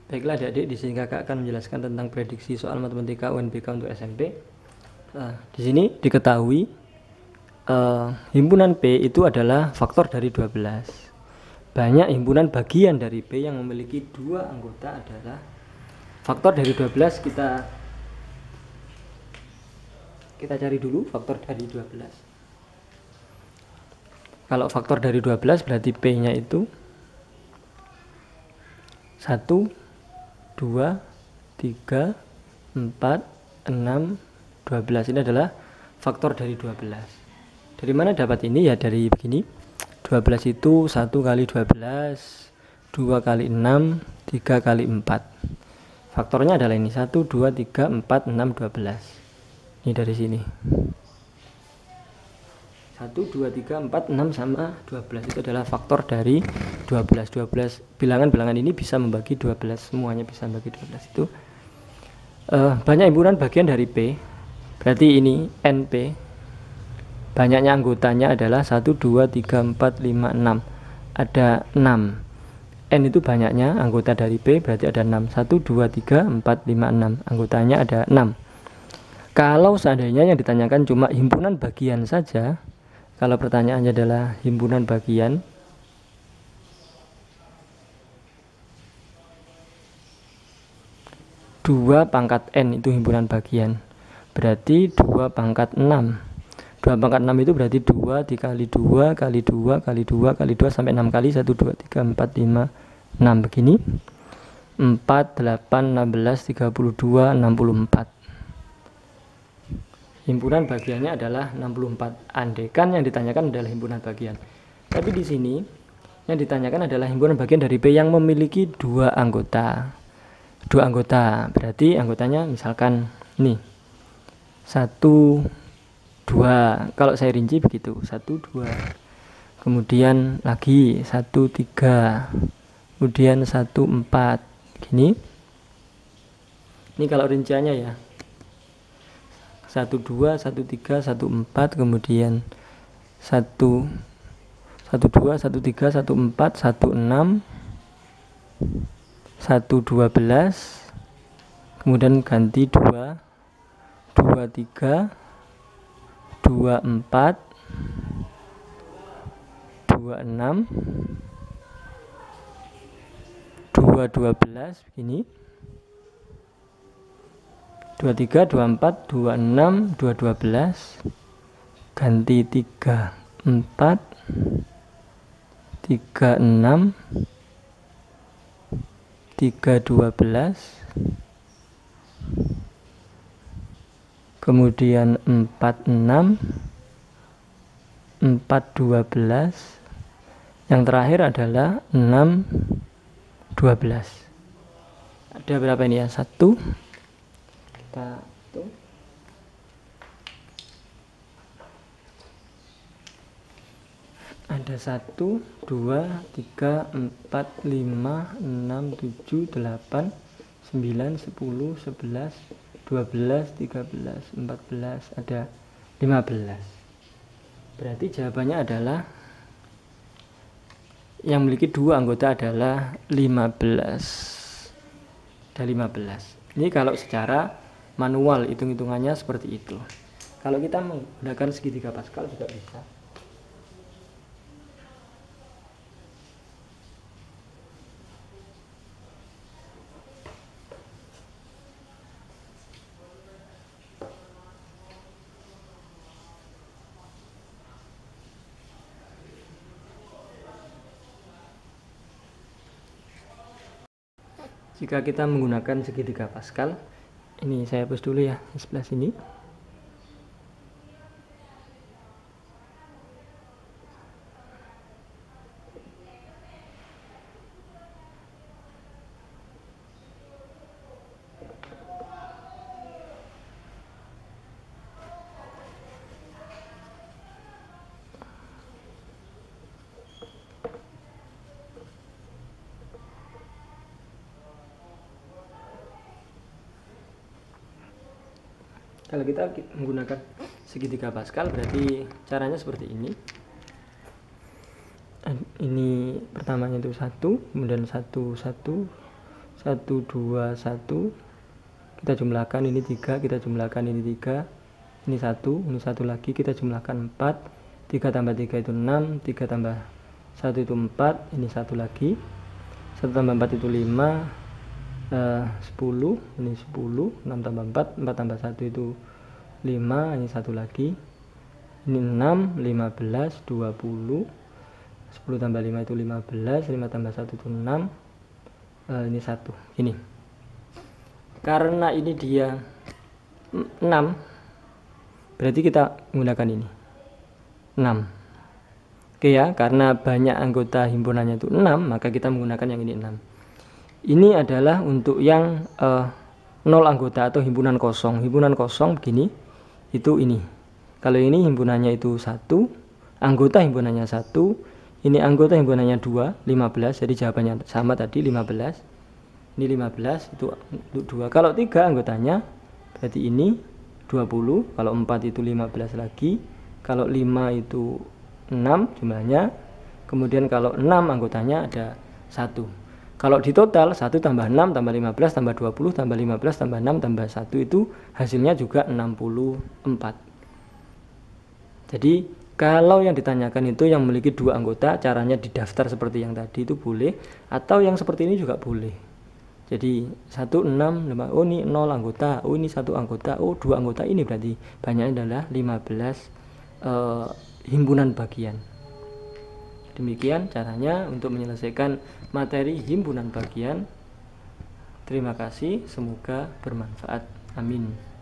Baiklah adik-adik, di sini kakak akan menjelaskan tentang prediksi soal matematika UNBK untuk SMP. Di sini diketahui himpunan P itu adalah faktor dari 12. Banyak himpunan bagian dari P yang memiliki dua anggota adalah faktor dari 12. Kita cari dulu faktor dari 12. Kalau faktor dari 12 berarti P-nya itu 1, 2, 3, 4, 6, 12. Ini adalah faktor dari 12. Dari mana dapat ini? Ya dari begini. 12 itu 1 kali 12, 2 kali 6, 3 kali 4. Faktornya adalah ini, 1, 2, 3, 4, 6, 12. Ini dari sini. 1, 2, 3, 4, 6 sama 12 itu adalah faktor dari 12. Bilangan-bilangan ini bisa membagi 12, semuanya bisa membagi 12 itu. Banyak himpunan bagian dari P, berarti ini NP. Banyaknya anggotanya adalah 1, 2, 3, 4, 5, 6. Ada 6. N itu banyaknya anggota dari P, berarti ada 6. 1, 2, 3, 4, 5, 6. Anggotanya ada 6. Kalau seandainya yang ditanyakan cuma himpunan bagian saja, kalau pertanyaannya adalah himpunan bagian, dua pangkat N itu himpunan bagian, berarti 2 pangkat 6. 2 pangkat 6 itu berarti 2 dikali 2 kali 2 kali 2 kali 2 sampai 6 kali. 1, 2, 3, 4, 5, 6 begini. 4, 8, 16, 32, 64. Himpunan bagiannya adalah 64. Andaikan yang ditanyakan adalah himpunan bagian. Tapi di sini yang ditanyakan adalah himpunan bagian dari P yang memiliki dua anggota. Dua anggota, berarti anggotanya misalkan nih 1, 2. Kalau saya rinci begitu, 1, 2. Kemudian lagi 1, 3. Kemudian 1, 4. Gini. Ini kalau rinciannya ya. 1, 2, 1, 3, 1, 4, kemudian 1, 2, 1, 3, 1, 4, 1, 6, 1, 12, kemudian ganti 2, 2, 3, 2, 4, 2, 6, 2, 12, begini. 23, 24, 26, 2, 12, ganti 3, 4, 3, 6, 3, 12, kemudian 4, 6, 4, 12, yang terakhir adalah 6, 12. Ada berapa ini ya? 1, ada 1, 2, 3, 4, 5, 6, 7, 8, 9, 10, 11, 12, 13, 14, ada 15. Berarti jawabannya adalah yang memiliki dua anggota adalah 15. Ada 15. Ini kalau secara manual hitung-hitungannya seperti itu. Kalau kita menggunakan segitiga Pascal juga bisa. Jika kita menggunakan segitiga Pascal, ini saya hapus dulu ya di sebelah sini. Kalau kita menggunakan segitiga Pascal berarti caranya seperti ini. Ini pertamanya itu 1, kemudian 1, 1, 1, 1 2 1 kita jumlahkan, ini 3, kita jumlahkan, ini 3, ini 1, ini 1 lagi, kita jumlahkan 4, 3 tambah 3 itu 6, 3 tambah 1 itu 4, ini 1 lagi, 1 tambah 4 itu 5, 10, ini 10, 6 tambah 4, 4 tambah 1 itu 5, ini 1 lagi, ini 6, 15, 20, 10 tambah 5 itu 15, 5 tambah 1 itu 6, ini 1, ini. Karena ini dia 6, berarti kita menggunakan ini 6. Oke ya, karena banyak anggota himpunannya itu 6, maka kita menggunakan yang ini 6. Ini adalah untuk yang 0 anggota atau himpunan kosong. Himpunan kosong begini, itu ini. Kalau ini himpunannya itu 1, anggota himpunannya 1, ini anggota himpunannya 2, 15, jadi jawabannya sama tadi 15. Ini 15 itu untuk 2. Kalau 3 anggotanya berarti ini 20. Kalau 4 itu 15 lagi. Kalau 5 itu 6 jumlahnya. Kemudian kalau 6 anggotanya ada 1. Kalau di total 1 tambah 6 tambah 15 tambah 20 tambah 15 tambah 6 tambah 1 itu hasilnya juga 64. Jadi kalau yang ditanyakan itu yang memiliki 2 anggota, caranya didaftar seperti yang tadi itu boleh, atau yang seperti ini juga boleh. Jadi 1, 6, 5, oh ini 0 anggota, oh ini 1 anggota, oh 2 anggota, ini berarti banyaknya adalah 15 himpunan bagian. Demikian caranya untuk menyelesaikan materi himpunan bagian. Terima kasih, semoga bermanfaat. Amin.